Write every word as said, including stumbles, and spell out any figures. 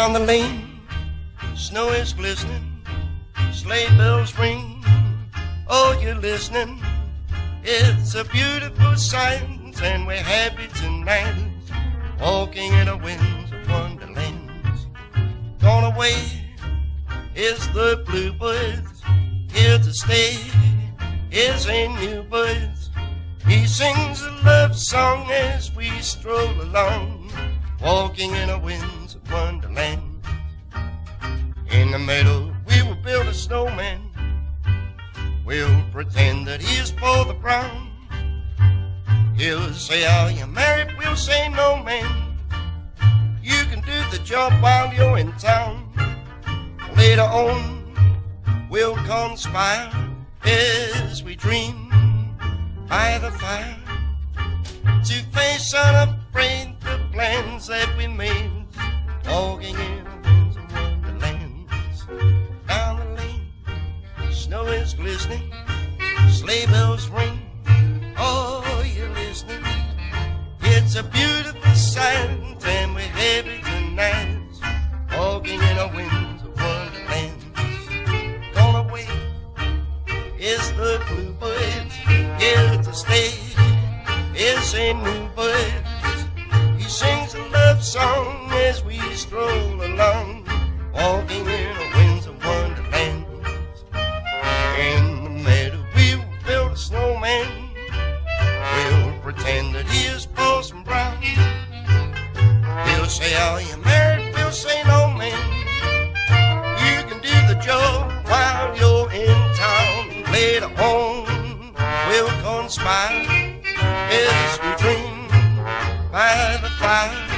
Down the lane, snow is glistening, sleigh bells ring. Oh, you're listening, it's a beautiful sight, and we're happy tonight, walking in the winds of Wonderland. Gone away is the bluebirds, here to stay is a new bird. He sings a love song as we stroll along, walking in the winds of Wonderland. In the meadow we will build a snowman, we'll pretend that he is Paul the Brown. He'll say, are you married? We'll say, no, man. You can do the job while you're in town. Later on, we'll conspire as we dream by the fire to face unafraid the plans that we made, walking in the winds of Wonderlands. Down the lane, snow is glistening, sleigh bells ring. Oh, you're listening, it's a beautiful sight, and we're happy tonight, walking in the winds of Wonderland. Gone away is the bluebird, here to stay is a new bird. He sings a love song as we stroll along, walking in the winds of Wonderland. In the meadow we will build a snowman, we'll pretend that he is Parson Brown. He'll say, are you married? We'll say, no, man. You can do the job while you're in town. Later on, we'll conspire as we dream by the fire